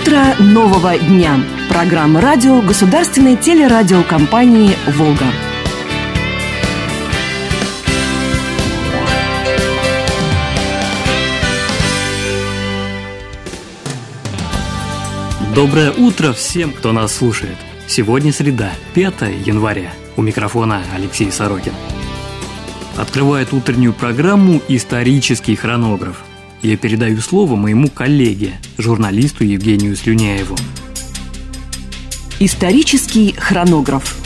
Утро нового дня. Программа радио государственной телерадиокомпании «Волга». Доброе утро всем, кто нас слушает. Сегодня среда, 5 января. У микрофона Алексей Сорокин. Открывает утреннюю программу «Исторический хронограф». Я передаю слово моему коллеге, журналисту Евгению Слюняеву. Исторический хронограф.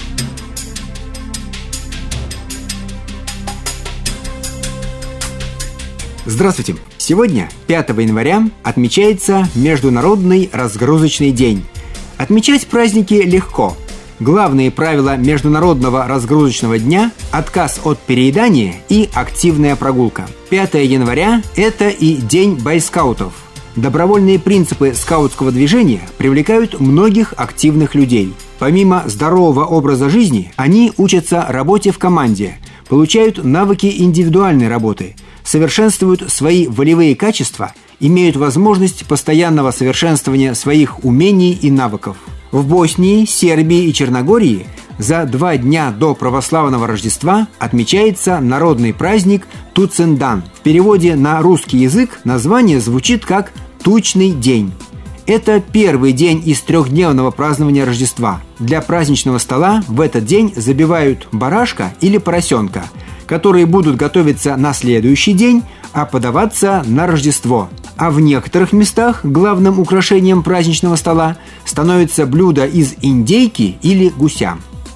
Здравствуйте! Сегодня, 5 января, отмечается Международный разгрузочный день. Отмечать праздники легко. Главные правила Международного разгрузочного дня – отказ от переедания и активная прогулка. 5 января – это и День бойскаутов. Добровольные принципы скаутского движения привлекают многих активных людей. Помимо здорового образа жизни, они учатся работе в команде, получают навыки индивидуальной работы, совершенствуют свои волевые качества, имеют возможность постоянного совершенствования своих умений и навыков. В Боснии, Сербии и Черногории за 2 дня до православного Рождества отмечается народный праздник Туцендан. В переводе на русский язык название звучит как «Тучный день». Это первый день из 3-дневного празднования Рождества. Для праздничного стола в этот день забивают барашка или поросенка, которые будут готовиться на следующий день, а подаваться на Рождество. А в некоторых местах главным украшением праздничного стола становится блюдо из индейки или гуся.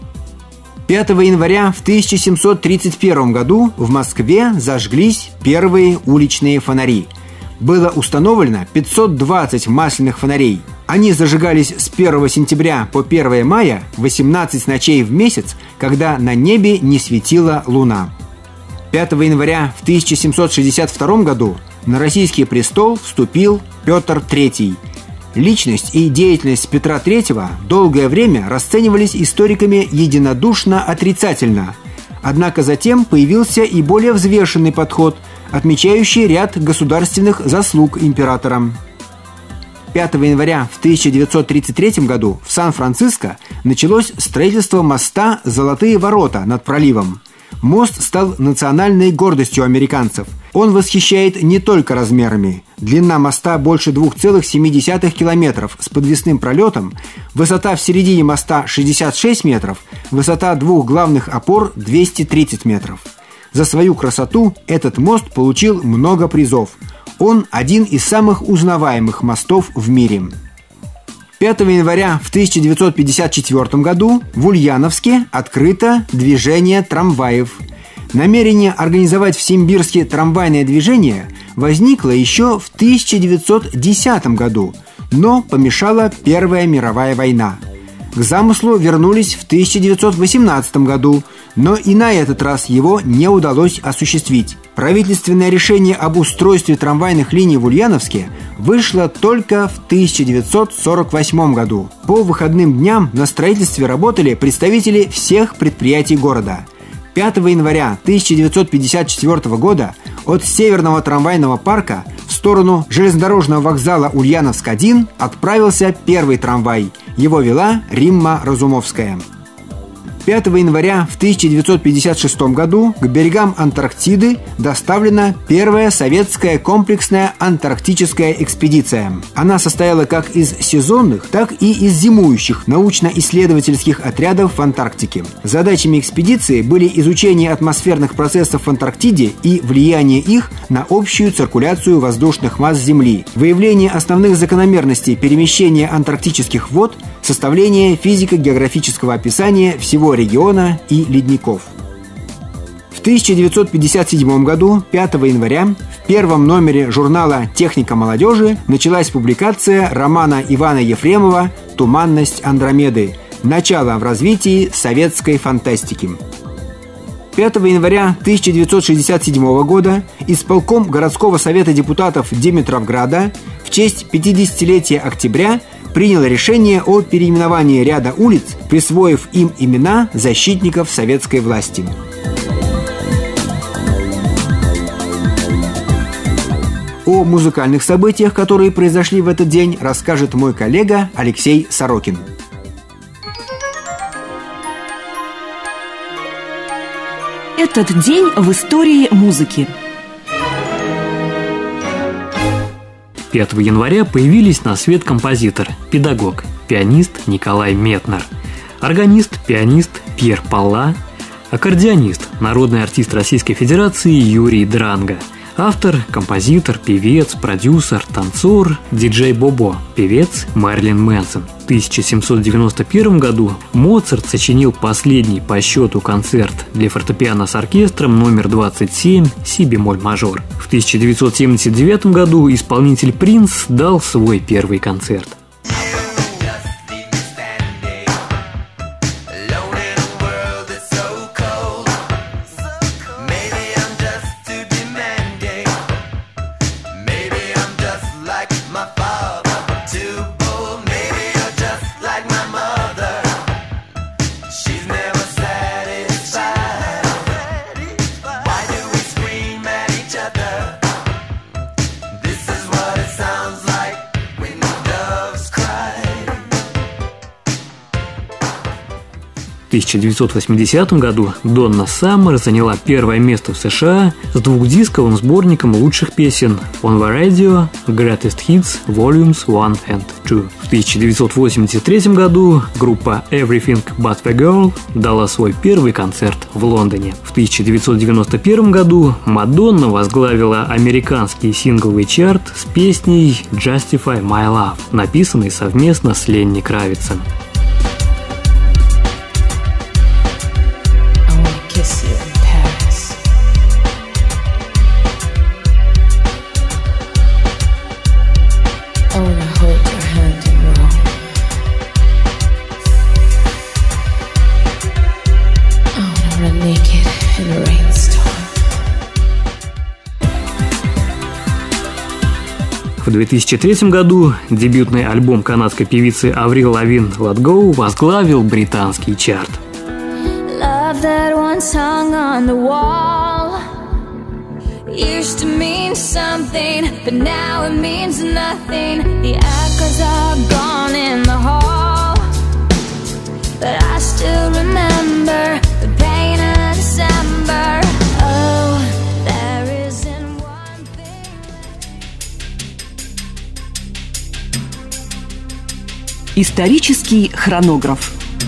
5 января в 1731 году в Москве зажглись первые уличные фонари. Было установлено 520 масляных фонарей. Они зажигались с 1 сентября по 1 мая, 18 ночей в месяц, когда на небе не светила луна. 5 января в 1762 году на российский престол вступил Петр III. Личность и деятельность Петра III долгое время расценивались историками единодушно отрицательно. Однако затем появился и более взвешенный подход, отмечающий ряд государственных заслуг императора. 5 января в 1933 году в Сан-Франциско началось строительство моста «Золотые ворота» над проливом. Мост стал национальной гордостью американцев. Он восхищает не только размерами. Длина моста больше 2,7 километров с подвесным пролетом, высота в середине моста 66 метров, высота 2 главных опор 230 метров. За свою красоту этот мост получил много призов. Он один из самых узнаваемых мостов в мире. 5 января в 1954 году в Ульяновске открыто движение трамваев. Намерение организовать в Симбирске трамвайное движение возникло еще в 1910 году, но помешала Первая мировая война. К замыслу вернулись в 1918 году, но и на этот раз его не удалось осуществить. Правительственное решение об устройстве трамвайных линий в Ульяновске вышло только в 1948 году. По выходным дням на строительстве работали представители всех предприятий города. 5 января 1954 года от Северного трамвайного парка в сторону железнодорожного вокзала Ульяновск-1 отправился первый трамвай. Его вела Римма Разумовская. 5 января в 1956 году к берегам Антарктиды доставлена первая советская комплексная антарктическая экспедиция. Она состояла как из сезонных, так и из зимующих научно-исследовательских отрядов в Антарктике. Задачами экспедиции были изучение атмосферных процессов в Антарктиде и влияние их на общую циркуляцию воздушных масс Земли, выявление основных закономерностей перемещения антарктических вод, составление физико-географического описания всего региона и ледников. В 1957 году, 5 января, в первом номере журнала «Техника молодежи» началась публикация романа Ивана Ефремова «Туманность Андромеды. Начало в развитии советской фантастики». 5 января 1967 года исполком городского совета депутатов Димитровграда в честь 50-летия октября принял решение о переименовании ряда улиц, присвоив им имена защитников советской власти. О музыкальных событиях, которые произошли в этот день, расскажет мой коллега Алексей Сорокин. Этот день в истории музыки. 5 января появились на свет композитор, педагог, пианист Николай Метнер, органист, пианист Пьер Палла, аккордеонист, народный артист Российской Федерации Юрий Дранга, автор, композитор, певец, продюсер, танцор, диджей Бобо, певец Мэрилин Мэнсон. В 1791 году Моцарт сочинил последний по счету концерт для фортепиано с оркестром номер 27 си-бемоль мажор. В 1979 году исполнитель Принс дал свой первый концерт. В 1980 году Донна Саммер заняла первое место в США с двухдисковым сборником лучших песен On the Radio Greatest Hits Volumes 1 and 2. В 1983 году группа Everything But the Girl дала свой первый концерт в Лондоне. В 1991 году Мадонна возглавила американский сингловый чарт с песней Justify My Love, написанной совместно с Ленни Кравицем. В 2003 году дебютный альбом канадской певицы Аврил Лавин «Let Go» возглавил британский чарт. Исторический хронограф.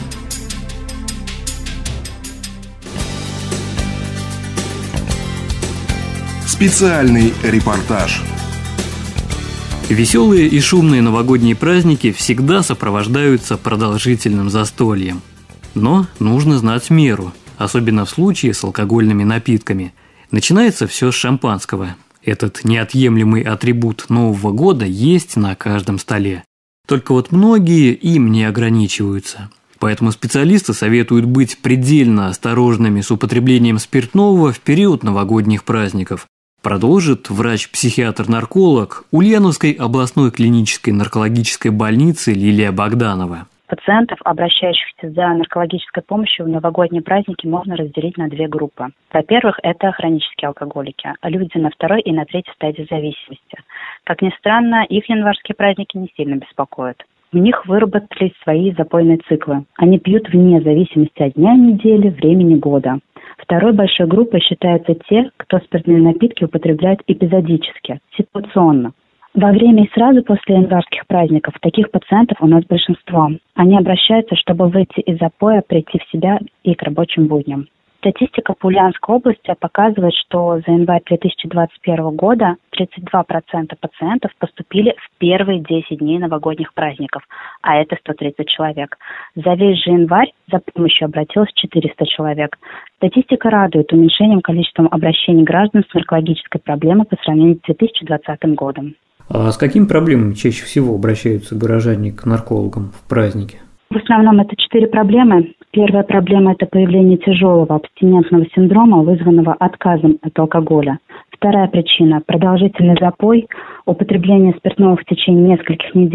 Специальный репортаж. Веселые и шумные новогодние праздники всегда сопровождаются продолжительным застольем. Но нужно знать меру, особенно в случае с алкогольными напитками. Начинается все с шампанского. Этот неотъемлемый атрибут Нового года есть на каждом столе. Только вот многие им не ограничиваются. Поэтому специалисты советуют быть предельно осторожными с употреблением спиртного в период новогодних праздников. Продолжит врач-психиатр-нарколог Ульяновской областной клинической наркологической больницы Лилия Богданова. Пациентов, обращающихся за наркологической помощью в новогодние праздники, можно разделить на две группы. Во-первых, это хронические алкоголики, люди на второй и на третьей стадии зависимости. Как ни странно, их январские праздники не сильно беспокоят. У них выработались свои запойные циклы. Они пьют вне зависимости от дня недели, времени года. Второй большой группой считаются те, кто спиртные напитки употребляет эпизодически, ситуационно. Во время и сразу после январских праздников таких пациентов у нас большинство. Они обращаются, чтобы выйти из запоя, прийти в себя и к рабочим будням. Статистика по Ульяновской области показывает, что за январь 2021 года 32% пациентов поступили в первые 10 дней новогодних праздников, а это 130 человек. За весь же январь за помощью обратилось 400 человек. Статистика радует уменьшением количества обращений граждан с наркологической проблемой по сравнению с 2020 годом. А с какими проблемами чаще всего обращаются горожане к наркологам в праздники? В основном это 4 проблемы. Первая проблема – это появление тяжелого абстинентного синдрома, вызванного отказом от алкоголя. Вторая причина – продолжительный запой, употребление спиртного в течение нескольких недель.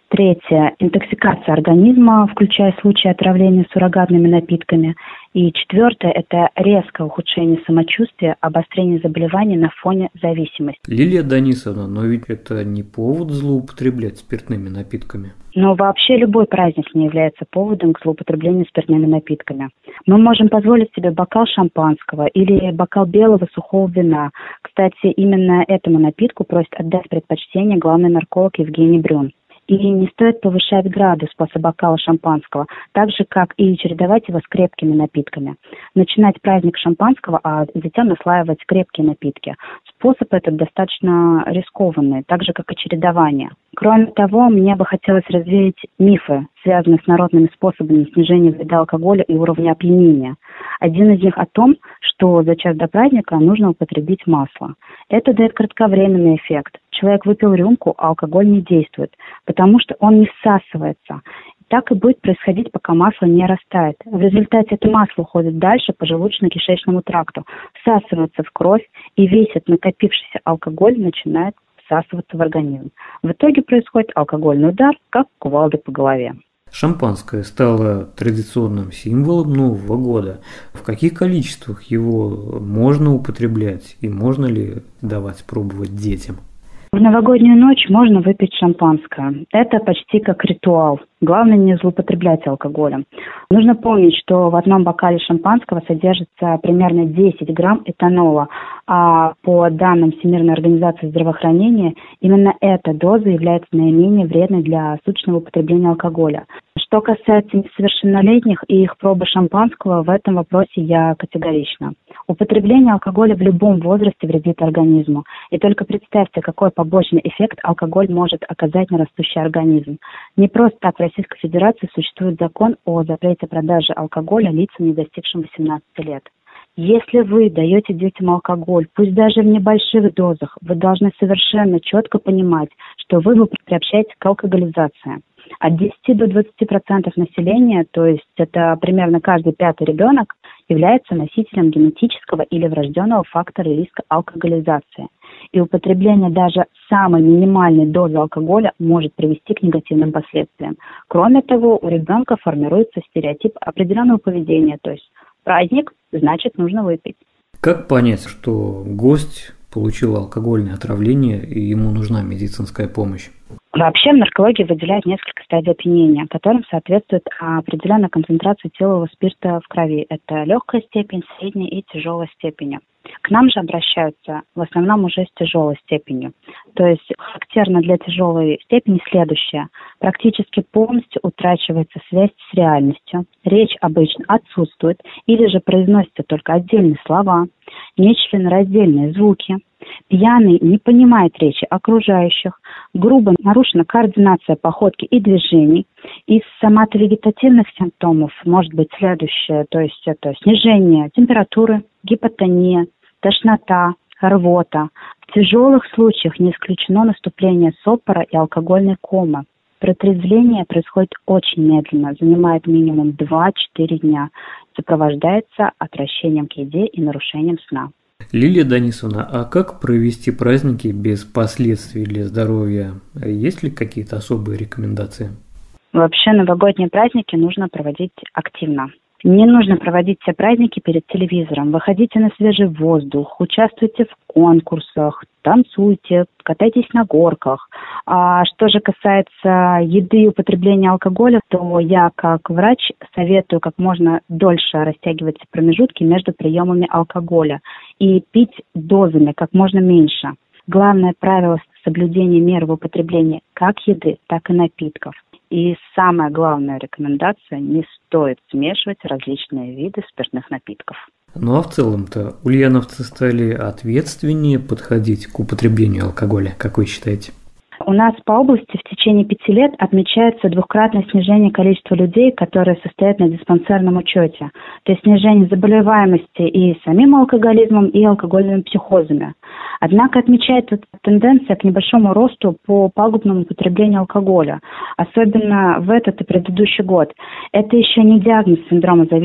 Третье – интоксикация организма, включая случаи отравления суррогатными напитками. И четвертое – это резкое ухудшение самочувствия, обострение заболеваний на фоне зависимости. Лилия Данисовна, но ведь это не повод злоупотреблять спиртными напитками. Но вообще любой праздник не является поводом к злоупотреблению спиртными напитками. Мы можем позволить себе бокал шампанского или бокал белого сухого вина. Кстати, именно этому напитку просит отдать предпочтение главный нарколог Евгений Брюн. И не стоит повышать градус после бокала шампанского, так же, как и чередовать его с крепкими напитками. Начинать праздник шампанского, а затем наслаивать крепкие напитки. Способ этот достаточно рискованный, так же, как и чередование. Кроме того, мне бы хотелось развеять мифы, связанные с народными способами снижения вреда алкоголя и уровня опьянения. Один из них о том, что за час до праздника нужно употребить масло. Это дает кратковременный эффект. Человек выпил рюмку, а алкоголь не действует, потому что он не всасывается. Так и будет происходить, пока масло не растает. В результате это масло уходит дальше по желудочно-кишечному тракту, всасывается в кровь, и весь этот накопившийся алкоголь начинает всасываться в организм. В итоге происходит алкогольный удар, как кувалдой по голове. Шампанское стало традиционным символом Нового года. В каких количествах его можно употреблять и можно ли давать пробовать детям? В новогоднюю ночь можно выпить шампанское. Это почти как ритуал. Главное не злоупотреблять алкоголем. Нужно помнить, что в одном бокале шампанского содержится примерно 10 грамм этанола, а по данным Всемирной организации здравоохранения, именно эта доза является наименее вредной для суточного употребления алкоголя. Что касается несовершеннолетних и их пробы шампанского, в этом вопросе я категорична. Употребление алкоголя в любом возрасте вредит организму. И только представьте, какой побочный эффект алкоголь может оказать на растущий организм. Не просто так в Российской Федерации существует закон о запрете продажи алкоголя лицам, не достигшим 18 лет. Если вы даете детям алкоголь, пусть даже в небольших дозах, вы должны совершенно четко понимать, что вы приобщаетесь к алкоголизации. От 10 до 20% населения, то есть это примерно каждый пятый ребенок, является носителем генетического или врожденного фактора риска алкоголизации. И употребление даже самой минимальной дозы алкоголя может привести к негативным последствиям. Кроме того, у ребенка формируется стереотип определенного поведения, то есть праздник, значит, нужно выпить. Как понять, что гость получил алкогольное отравление и ему нужна медицинская помощь? Вообще в наркологии выделяют несколько стадий опьянения, которым соответствует определенная концентрация этилового спирта в крови. Это легкая степень, средняя и тяжелая степень. К нам же обращаются в основном уже с тяжелой степенью. То есть характерно для тяжелой степени следующее. Практически полностью утрачивается связь с реальностью. Речь обычно отсутствует или же произносятся только отдельные слова, нечленораздельные звуки. Пьяный не понимает речи окружающих, грубо нарушена координация походки и движений. Из соматовегетативных симптомов может быть следующее, то есть это снижение температуры, гипотония, тошнота, рвота. В тяжелых случаях не исключено наступление сопора и алкогольной комы. Протрезвление происходит очень медленно, занимает минимум 2-4 дня, сопровождается отвращением к еде и нарушением сна. Лилия Данисовна, а как провести праздники без последствий для здоровья? Есть ли какие-то особые рекомендации? Вообще новогодние праздники нужно проводить активно. Не нужно проводить все праздники перед телевизором. Выходите на свежий воздух, участвуйте в конкурсах, танцуйте, катайтесь на горках. А что же касается еды и употребления алкоголя, то я как врач советую как можно дольше растягивать промежутки между приемами алкоголя и пить дозами как можно меньше. Главное правило соблюдения мер в употреблении как еды, так и напитков. И самая главная рекомендация – не стоит смешивать различные виды спиртных напитков. Ну а в целом-то ульяновцы стали ответственнее подходить к употреблению алкоголя, как вы считаете? У нас по области в течение 5 лет отмечается двукратное снижение количества людей, которые состоят на диспансерном учете. То есть снижение заболеваемости и самим алкоголизмом, и алкогольными психозами. Однако отмечается тенденция к небольшому росту по пагубному употреблению алкоголя, особенно в этот и предыдущий год. Это еще не диагноз синдрома зависимости.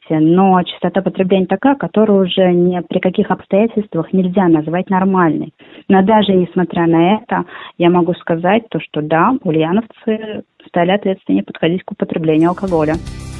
но частота потребления такая, которую уже ни при каких обстоятельствах нельзя назвать нормальной. Но даже несмотря на это, я могу сказать то, что да, ульяновцы стали ответственнее подходить к употреблению алкоголя.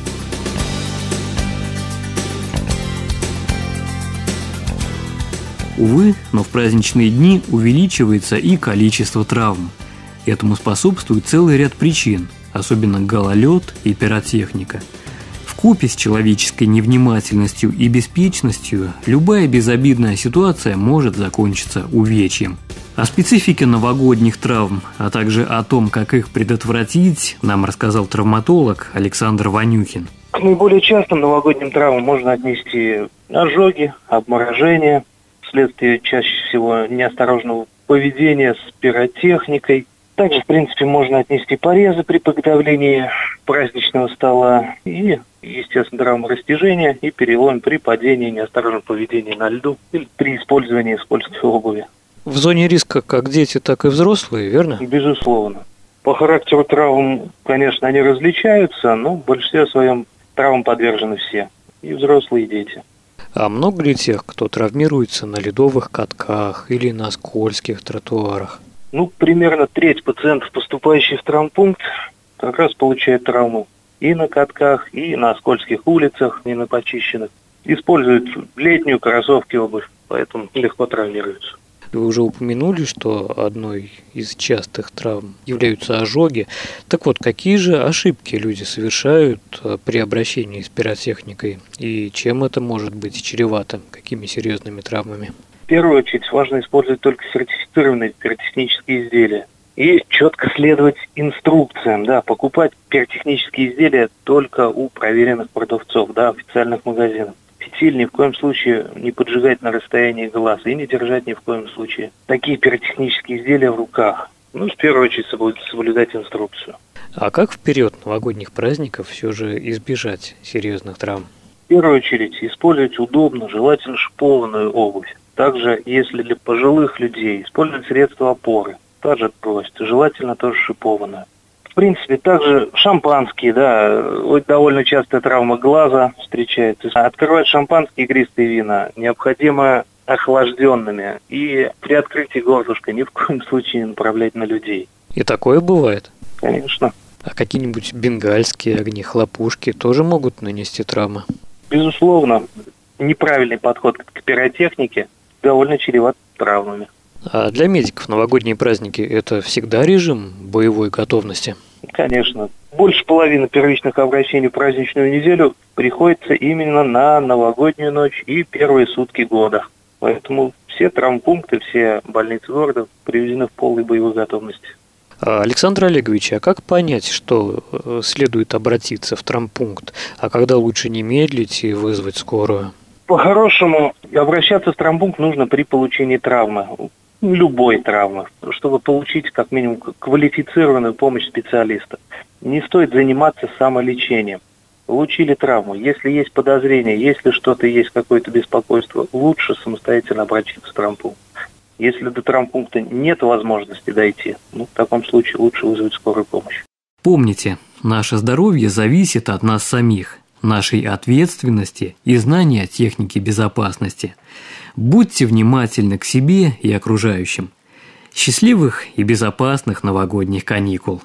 Увы, но в праздничные дни увеличивается и количество травм. Этому способствует целый ряд причин, особенно гололед и пиротехника. Вкупе с человеческой невнимательностью и беспечностью любая безобидная ситуация может закончиться увечьем. О специфике новогодних травм, а также о том, как их предотвратить, нам рассказал травматолог Александр Ванюхин. К наиболее частым новогодним травмам можно отнести ожоги, обморожения, вследствие чаще всего неосторожного поведения с пиротехникой. Также, в принципе, можно отнести порезы при приготовлении праздничного стола и, естественно, травмы растяжения и перелом при падении, неосторожном поведении на льду или при использовании скользкой обуви. В зоне риска как дети, так и взрослые, верно? Безусловно. По характеру травм, конечно, они различаются, но в большинстве своем травмам подвержены все, и взрослые, и дети. А много ли тех, кто травмируется на ледовых катках или на скользких тротуарах? Примерно треть пациентов, поступающих в травмпункт, как раз получают травму и на катках, и на скользких улицах, и на почищенных. Используют летнюю кроссовки, обувь, поэтому легко травмируются. Вы уже упомянули, что одной из частых травм являются ожоги. Так вот, какие же ошибки люди совершают при обращении с пиротехникой? И чем это может быть чревато? Какими серьезными травмами? В первую очередь важно использовать только сертифицированные пиротехнические изделия. И четко следовать инструкциям, покупать пиротехнические изделия только у проверенных продавцов, официальных магазинов. Фитиль ни в коем случае не поджигать на расстоянии глаз и не держать ни в коем случае такие пиротехнические изделия в руках. В первую очередь соблюдать инструкцию. А как в период новогодних праздников все же избежать серьезных травм? В первую очередь использовать удобно, желательно шипованную обувь. Также, если для пожилых людей, использовать средства опоры. Та же трость, желательно тоже шипованная. В принципе, также шампанские, довольно частая травма глаза встречается. Открывать шампанские игристые вина необходимо охлажденными. И при открытии горлышка ни в коем случае не направлять на людей. И такое бывает? Конечно. А какие-нибудь бенгальские огни, хлопушки тоже могут нанести травмы? Безусловно. Неправильный подход к пиротехнике довольно чреват травмами. А для медиков новогодние праздники – это всегда режим боевой готовности? Конечно. Больше половины первичных обращений в праздничную неделю приходится именно на новогоднюю ночь и первые сутки года. Поэтому все травмпункты, все больницы города приведены в полной боевой готовности. Александр Олегович, а как понять, что следует обратиться в травмпункт, а когда лучше не медлить и вызвать скорую? По-хорошему, обращаться в травмпункт нужно при получении травмы, любой травмы, чтобы получить как минимум квалифицированную помощь специалиста. Не стоит заниматься самолечением. Получили травму, если есть подозрение, если что-то есть, какое-то беспокойство, лучше самостоятельно обратиться в травмпункт. Если до травмпункта нет возможности дойти, в таком случае лучше вызвать скорую помощь. Помните, наше здоровье зависит от нас самих, нашей ответственности и знания техники безопасности. Будьте внимательны к себе и окружающим. Счастливых и безопасных новогодних каникул.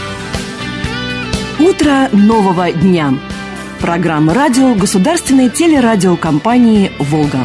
Утро нового дня. Программа радио Государственной телерадиокомпании «Волга».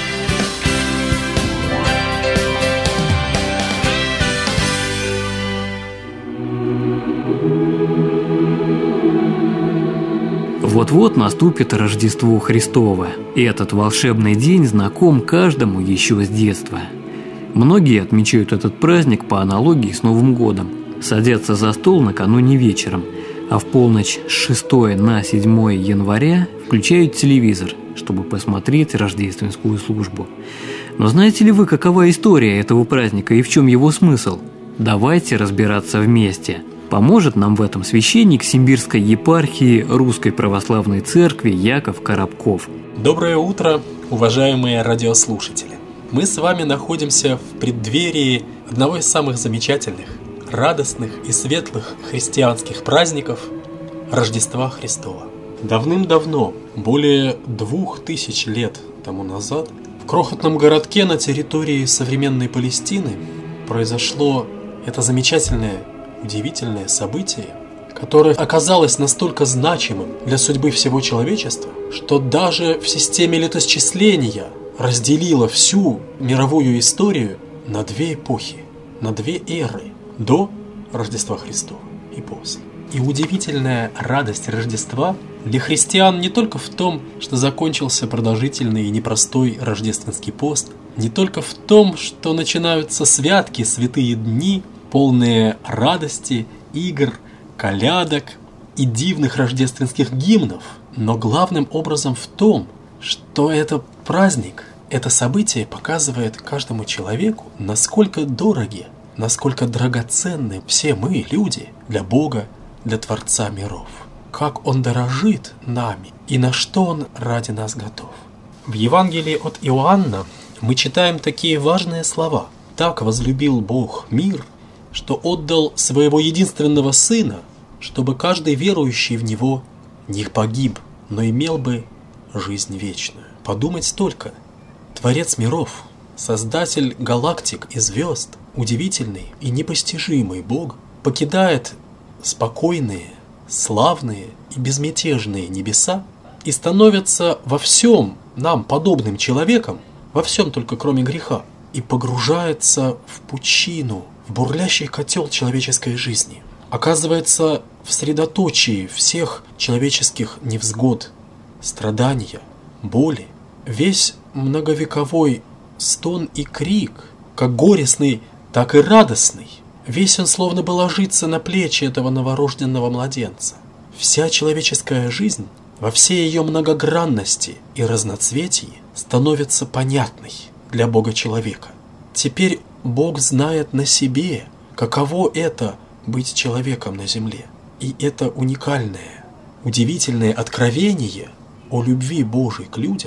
Вот-вот наступит Рождество Христово, и этот волшебный день знаком каждому еще с детства. Многие отмечают этот праздник по аналогии с Новым годом, садятся за стол накануне вечером, а в полночь с 6 на 7 января включают телевизор, чтобы посмотреть рождественскую службу. Но знаете ли вы, какова история этого праздника и в чем его смысл? Давайте разбираться вместе. Поможет нам в этом священник Симбирской епархии Русской Православной Церкви Яков Коробков. Доброе утро, уважаемые радиослушатели! Мы с вами находимся в преддверии одного из самых замечательных, радостных и светлых христианских праздников – Рождества Христова. Давным-давно, более 2000 лет тому назад в крохотном городке на территории современной Палестины произошло это замечательное, удивительное событие, которое оказалось настолько значимым для судьбы всего человечества, что даже в системе летосчисления разделило всю мировую историю на две эпохи, на две эры – до Рождества Христова и после. И удивительная радость Рождества для христиан не только в том, что закончился продолжительный и непростой рождественский пост, не только в том, что начинаются святки, святые дни, полные радости, игр, колядок и дивных рождественских гимнов, но главным образом в том, что это праздник, это событие показывает каждому человеку, насколько дороги, насколько драгоценны все мы, люди, для Бога, для Творца миров. Как Он дорожит нами и на что Он ради нас готов. В Евангелии от Иоанна мы читаем такие важные слова. «Так возлюбил Бог мир, что отдал Своего единственного Сына, чтобы каждый верующий в Него не погиб, но имел бы жизнь вечную». Подумать только, Творец миров, Создатель галактик и звезд, удивительный и непостижимый Бог, покидает спокойные, славные и безмятежные небеса и становится во всем нам подобным человеком, во всем только кроме греха, и погружается в пучину, в бурлящий котел человеческой жизни. Оказывается в средоточии всех человеческих невзгод, страдания, боли. Весь многовековой стон и крик, как горестный, так и радостный, весь он словно бы ложится на плечи этого новорожденного младенца. Вся человеческая жизнь во всей ее многогранности и разноцветии становится понятной для Бога-человека. Теперь Бог знает на себе, каково это быть человеком на земле. И это уникальное, удивительное откровение о любви Божией к людям,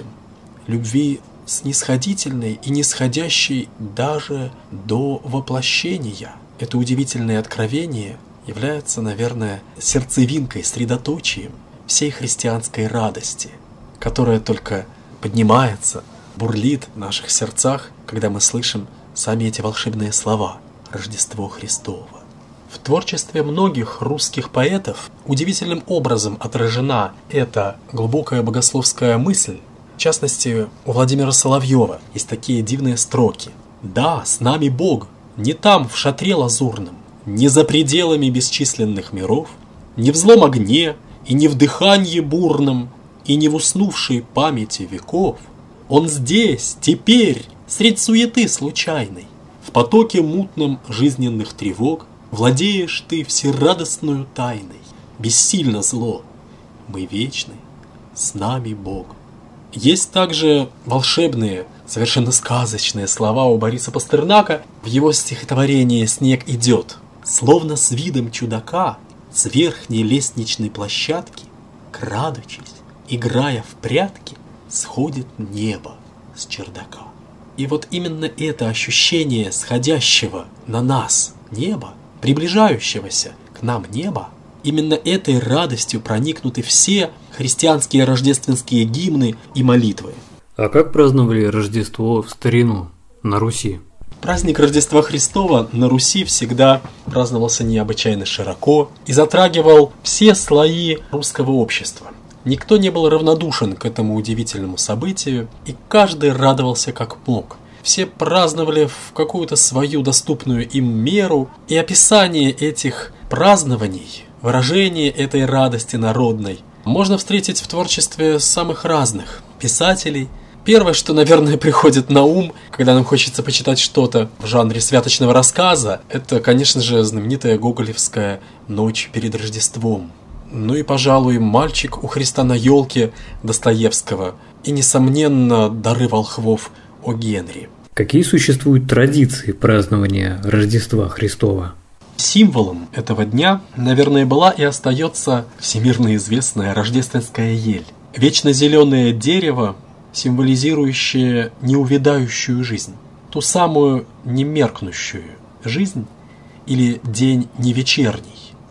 любви снисходительной и нисходящей даже до воплощения. Это удивительное откровение является, наверное, сердцевинкой, средоточием всей христианской радости, которая только поднимается, бурлит в наших сердцах, когда мы слышим сами эти волшебные слова «Рождество Христово». В творчестве многих русских поэтов удивительным образом отражена эта глубокая богословская мысль. В частности, у Владимира Соловьева есть такие дивные строки. «Да, с нами Бог, не там, в шатре лазурном, не за пределами бесчисленных миров, не в злом огне и не в дыханье бурном, и не в уснувшей памяти веков. Он здесь, теперь, средь суеты случайной, в потоке мутном жизненных тревог, владеешь ты всерадостную тайной. Бессильно зло, мы вечны, с нами Бог». Есть также волшебные, совершенно сказочные слова у Бориса Пастернака в его стихотворении «Снег идет». Словно с видом чудака с верхней лестничной площадки, крадучись, играя в прятки, сходит небо с чердака. И вот именно это ощущение сходящего на нас неба, приближающегося к нам неба, именно этой радостью проникнуты все христианские рождественские гимны и молитвы. А как праздновали Рождество в старину на Руси? Праздник Рождества Христова на Руси всегда праздновался необычайно широко и затрагивал все слои русского общества. Никто не был равнодушен к этому удивительному событию, и каждый радовался как мог. Все праздновали в какую-то свою доступную им меру, и описание этих празднований, выражение этой радости народной можно встретить в творчестве самых разных писателей. Первое, что, наверное, приходит на ум, когда нам хочется почитать что-то в жанре святочного рассказа, это, конечно же, знаменитая гоголевская «Ночь перед Рождеством». Ну и, пожалуй, «Мальчик у Христа на елке» Достоевского и, несомненно, «Дары волхвов» о Генри. Какие существуют традиции празднования Рождества Христова? Символом этого дня, наверное, была и остается всемирно известная рождественская ель. Вечно зеленое дерево, символизирующее неувядающую жизнь, ту самую немеркнущую жизнь или день невечерний,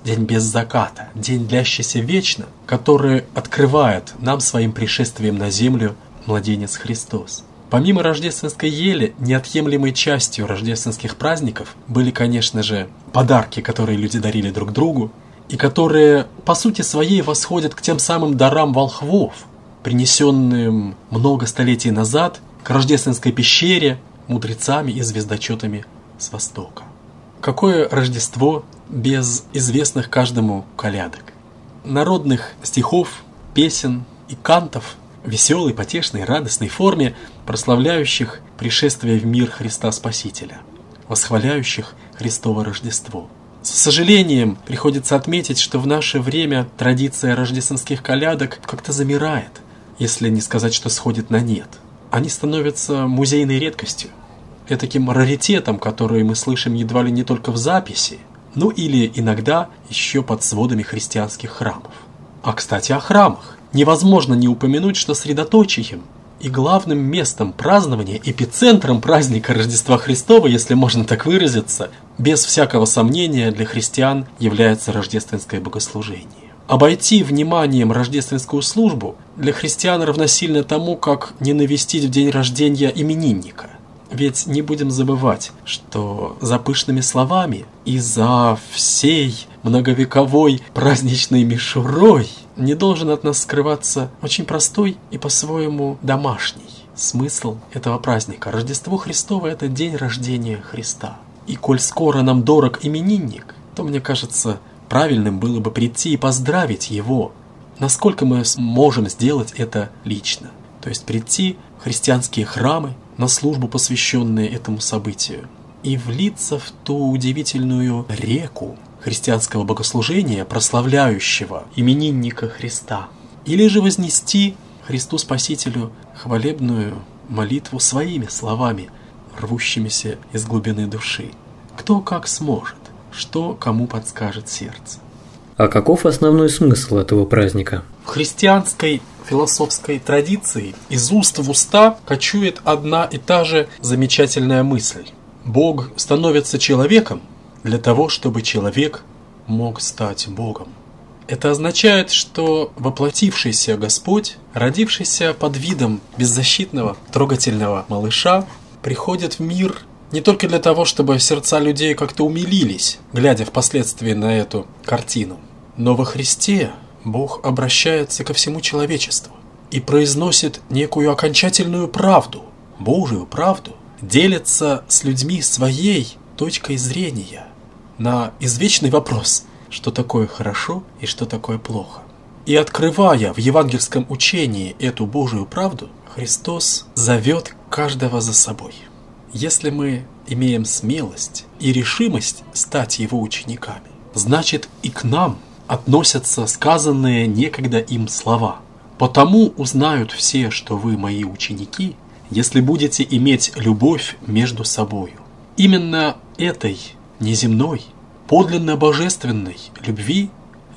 день без заката, день, длящийся вечно, который открывает нам своим пришествием на землю младенец Христос. Помимо рождественской ели, неотъемлемой частью рождественских праздников были, конечно же, подарки, которые люди дарили друг другу, и которые, по сути своей, восходят к тем самым дарам волхвов, принесенным много столетий назад к рождественской пещере мудрецами и звездочетами с Востока. Какое Рождество без известных каждому колядок, народных стихов, песен и кантов, веселой, потешной, радостной форме, прославляющих пришествие в мир Христа Спасителя, восхваляющих Христово Рождество. С сожалением приходится отметить, что в наше время традиция рождественских колядок как-то замирает, если не сказать, что сходит на нет. Они становятся музейной редкостью, этаким раритетом, который мы слышим едва ли не только в записи, ну или иногда еще под сводами христианских храмов. А, кстати, о храмах. Невозможно не упомянуть, что средоточием и главным местом празднования, эпицентром праздника Рождества Христова, если можно так выразиться, без всякого сомнения для христиан является рождественское богослужение. Обойти вниманием рождественскую службу для христиан равносильно тому, как не навестить в день рождения именинника. Ведь не будем забывать, что за пышными словами и за всей многовековой праздничной мишурой не должен от нас скрываться очень простой и по-своему домашний смысл этого праздника. Рождество Христово – это день рождения Христа. И коль скоро нам дорог именинник, то, мне кажется, правильным было бы прийти и поздравить его. Насколько мы можем сделать это лично? То есть прийти в христианские храмы, на службу, посвященную этому событию, и влиться в ту удивительную реку христианского богослужения, прославляющего именинника Христа, или же вознести Христу Спасителю хвалебную молитву своими словами, рвущимися из глубины души. Кто как сможет, что кому подскажет сердце. А каков основной смысл этого праздника? В христианской философской традиции из уст в уста кочует одна и та же замечательная мысль. Бог становится человеком для того, чтобы человек мог стать Богом. Это означает, что воплотившийся Господь, родившийся под видом беззащитного, трогательного малыша, приходит в мир не только для того, чтобы сердца людей как-то умилились, глядя впоследствии на эту картину, но во Христе Бог обращается ко всему человечеству и произносит некую окончательную правду, Божию правду, делится с людьми своей точкой зрения на извечный вопрос, что такое хорошо и что такое плохо. И открывая в евангельском учении эту Божию правду, Христос зовет каждого за собой. Если мы имеем смелость и решимость стать Его учениками, значит и к нам относятся сказанные некогда им слова. «Потому узнают все, что вы мои ученики, если будете иметь любовь между собою». Именно этой неземной, подлинно божественной любви,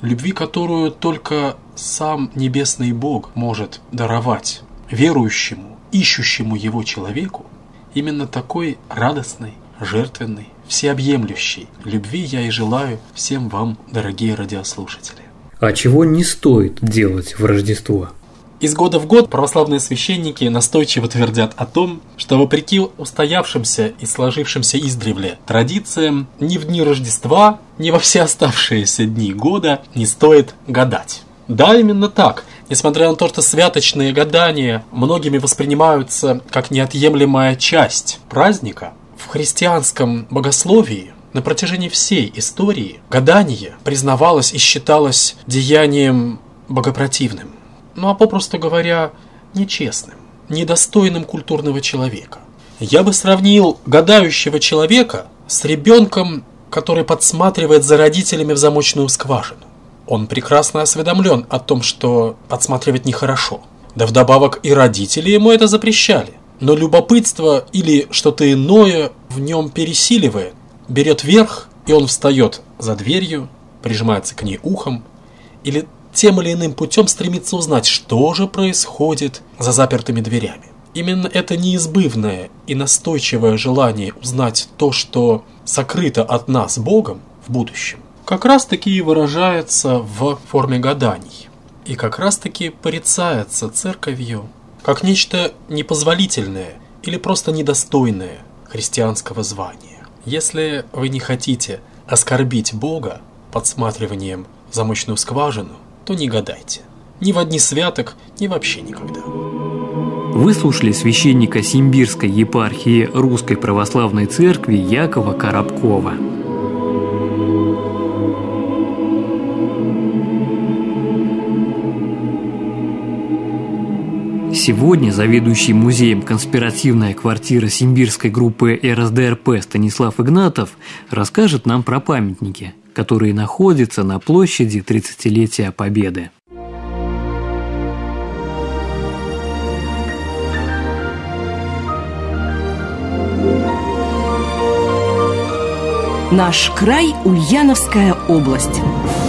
которую только сам Небесный Бог может даровать верующему, ищущему Его человеку, именно такой радостной, жертвенной, всеобъемлющей любви я и желаю всем вам, дорогие радиослушатели. А чего не стоит делать в Рождество? Из года в год православные священники настойчиво твердят о том, что вопреки устоявшимся и сложившимся издревле традициям, ни в дни Рождества, ни во все оставшиеся дни года не стоит гадать. Да, именно так. Несмотря на то, что святочные гадания многими воспринимаются как неотъемлемая часть праздника, в христианском богословии на протяжении всей истории гадание признавалось и считалось деянием богопротивным. Ну а попросту говоря, нечестным, недостойным культурного человека. Я бы сравнил гадающего человека с ребенком, который подсматривает за родителями в замочную скважину. Он прекрасно осведомлен о том, что подсматривать нехорошо. Да вдобавок и родители ему это запрещали. Но любопытство или что-то иное в нем пересиливает, берет верх, и он встает за дверью, прижимается к ней ухом, или тем или иным путем стремится узнать, что же происходит за запертыми дверями. Именно это неизбывное и настойчивое желание узнать то, что сокрыто от нас Богом в будущем, как раз-таки и выражается в форме гаданий. И как раз-таки порицается церковью как нечто непозволительное или просто недостойное христианского звания. Если вы не хотите оскорбить Бога подсматриванием в замочную скважину, то не гадайте. Ни в дни святок, ни вообще никогда. Вы слушали священника Симбирской епархии Русской Православной Церкви Якова Коробкова. Сегодня заведующий музеем «Конспиративная квартира» симбирской группы РСДРП Станислав Игнатов расскажет нам про памятники, которые находятся на площади 30-летия Победы. Наш край – Ульяновская область.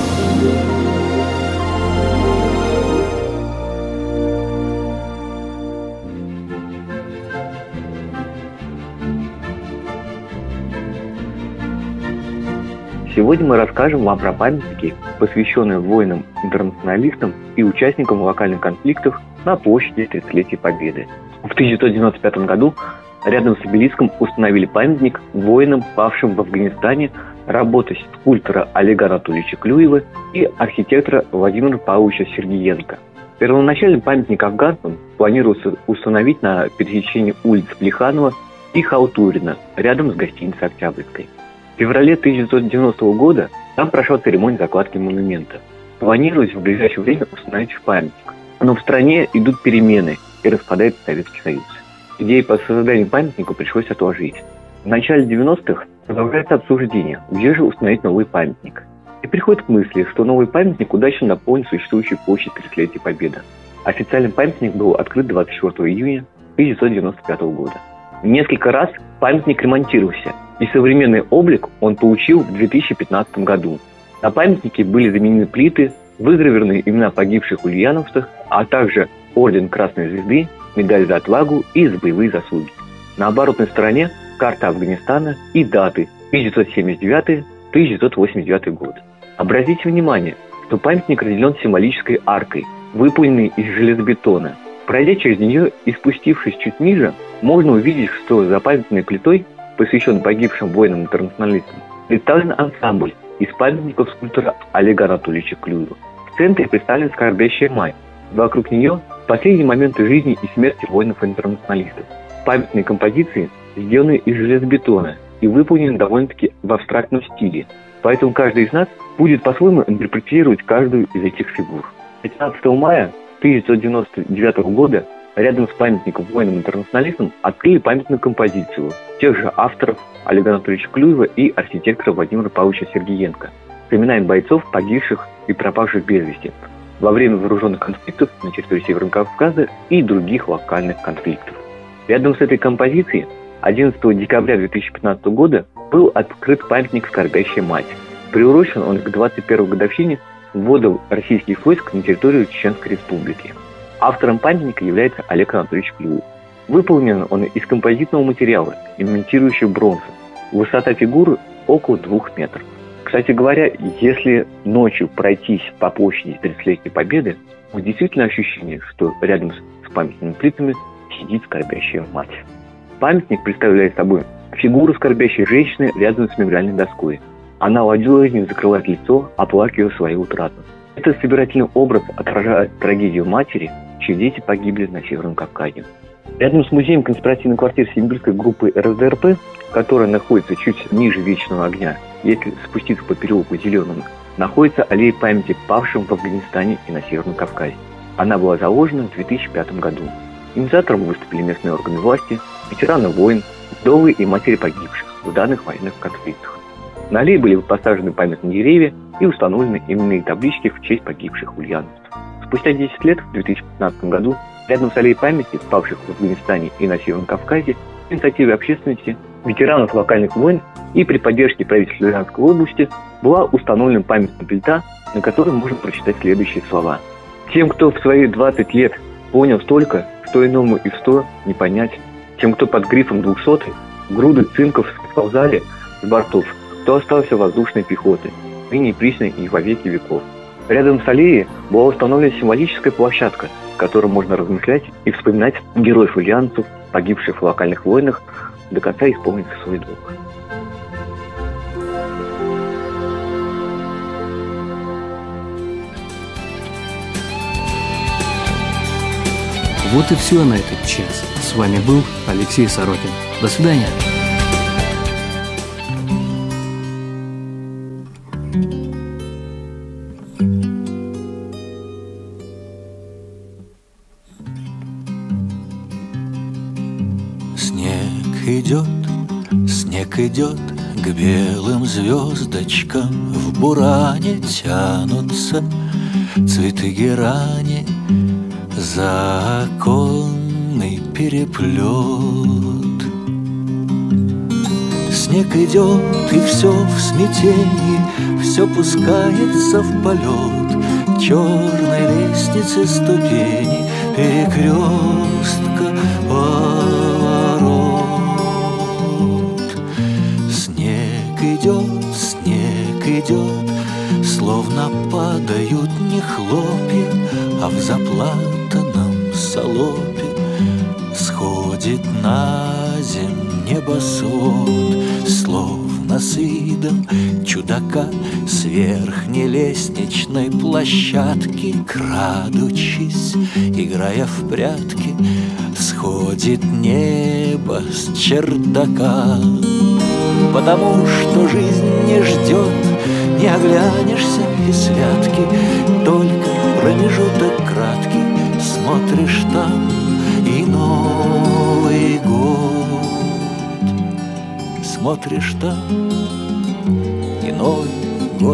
Сегодня мы расскажем вам про памятники, посвященные воинам-интернационалистам и участникам локальных конфликтов на площади 30-летия Победы. В 1995 году рядом с обелиском установили памятник воинам, павшим в Афганистане, работы скульптора Олега Анатольевича Клюева и архитектора Владимира Павловича Сергиенко. Первоначально памятник афганцам планировался установить на пересечении улиц Плеханова и Халтурина, рядом с гостиницей «Октябрьской». В феврале 1990 года там прошла церемония закладки монумента. Планировалось в ближайшее время установить памятник. Но в стране идут перемены и распадается Советский Союз. Идею по созданию памятника пришлось отложить. В начале 90-х продолжается обсуждение, где же установить новый памятник. И приходит к мысли, что новый памятник удачно дополнит существующую площадь 30-летия Победы. Официальный памятник был открыт 24 июня 1995 года. Несколько раз памятник ремонтировался, и современный облик он получил в 2015 году. На памятнике были заменены плиты, выгравированы имена погибших ульяновцев, а также орден Красной Звезды, медаль за отвагу и за боевые заслуги. На оборотной стороне карта Афганистана и даты 1979-1989 год. Обратите внимание, что памятник разделен символической аркой, выполненной из железобетона. Пройдя через нее и спустившись чуть ниже, можно увидеть, что за памятной плитой, посвященной погибшим воинам-интернационалистам, представлен ансамбль из памятников скульптора Олега Анатольевича Клюева. В центре представлена скорбящая мать. Вокруг нее последние моменты жизни и смерти воинов-интернационалистов. Памятные композиции сделаны из железобетона и выполнены довольно-таки в абстрактном стиле. Поэтому каждый из нас будет по-своему интерпретировать каждую из этих фигур. 15 мая 1999 года рядом с памятником воинам-интернационалистам открыли памятную композицию тех же авторов Олега Анатольевича Клюева и архитектора Владимира Павловича Сергиенко с именами бойцов, погибших и пропавших без вести во время вооруженных конфликтов на территории Северного Кавказа и других локальных конфликтов. Рядом с этой композицией 11 декабря 2015 года был открыт памятник «Скорбящая мать». Приурочен он к 21-й годовщине ввода российских войск на территорию Чеченской Республики. Автором памятника является Олег Анатольевич Клюев. Выполнен он из композитного материала, имитирующего бронзу. Высота фигуры около 2 метров. Кстати говоря, если ночью пройтись по площади 30-летия Победы, будет действительно ощущение, что рядом с памятными плитами сидит скорбящая мать. Памятник представляет собой фигуру скорбящей женщины рядом с мемориальной доской. Она ладонью закрывает лицо, оплакивая свою утрату. Этот собирательный образ отражает трагедию матери, чьи дети погибли на Северном Кавказе. Рядом с музеем конспиративной квартиры симбирской группы РСДРП, которая находится чуть ниже Вечного огня, если спуститься по переулку Зеленому, находится аллея памяти павшим в Афганистане и на Северном Кавказе. Она была заложена в 2005 году. Инициатором выступили местные органы власти, ветераны войн, вдовы и матери погибших в данных военных конфликтах. На аллее были посажены памятные деревья и установлены именные таблички в честь погибших ульяновцев. Спустя 10 лет, в 2015 году, рядом с аллеей памяти павших в Афганистане и на Северном Кавказе, по инициативе общественности, ветеранов локальных войн и при поддержке правительства Ульяновской области была установлена памятная плита, на которой можно прочитать следующие слова. Тем, кто в свои 20 лет понял столько, что иному и в 100 не понять, тем, кто под грифом 200-й, груды цинков сползали с бортов, кто остался воздушной пехотой, ныне и присно и во веки веков. Рядом с аллеей была установлена символическая площадка, в которой можно размышлять и вспоминать героев ульяновцев, погибших в локальных войнах, до конца исполнить свой долг. Вот и все на этот час. С вами был Алексей Сорокин. До свидания. Снег идет к белым звездочкам, в буране тянутся цветы герани, за оконный переплет. Снег идет, и все в смятении, все пускается в полет. Черной лестницы ступени, перекрестка, поворот. Снег идет, словно падают не хлопья, а в заплатанном салопе сходит на земь небосвод, словно с видом чудака с верхней лестничной площадки, крадучись, играя в прятки, сходит небо с чердака. Потому что жизнь не ждет, не оглянешься и святки, только промежуток краткий, смотришь там и Новый год. Смотришь там и Новый год.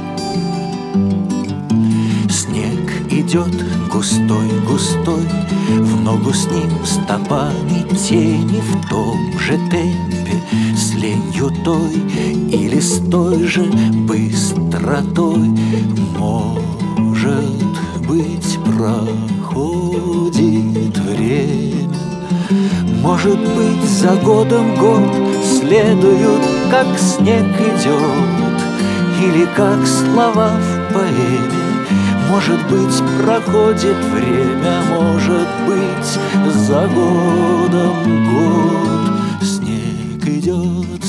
Снег идет густой, в ногу с ним стопами тени в том же темпе, с ленью той или с той же быстротой. Может быть, проходит время, может быть, за годом год следуют, как снег идет, или как слова в поэме. Может быть, проходит время, может быть, за годом год. Снег идет,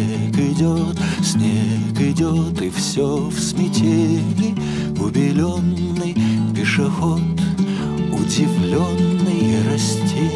и все в смятении. Убеленный пешеход, удивленный растение.